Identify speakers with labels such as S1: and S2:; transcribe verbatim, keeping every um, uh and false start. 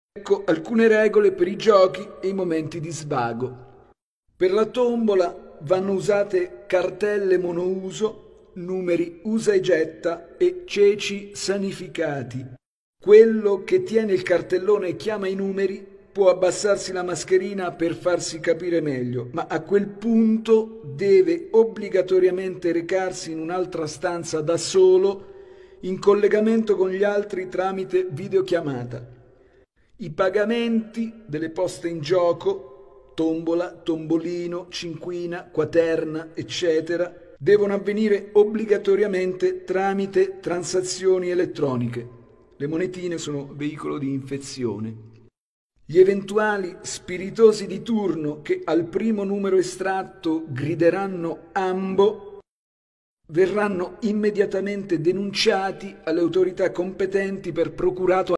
S1: Ecco alcune regole per i giochi e i momenti di svago. Per la tombola vanno usate cartelle monouso, numeri usa e getta e ceci sanificati. Quello che tiene il cartellone e chiama i numeri può abbassarsi la mascherina per farsi capire meglio, ma a quel punto deve obbligatoriamente recarsi in un'altra stanza da solo, in collegamento con gli altri tramite videochiamata. I pagamenti delle poste in gioco, tombola, tombolino, cinquina, quaterna, eccetera, devono avvenire obbligatoriamente tramite transazioni elettroniche. Le monetine sono veicolo di infezione. Gli eventuali spiritosi di turno che al primo numero estratto grideranno ambo verranno immediatamente denunciati alle autorità competenti per procurato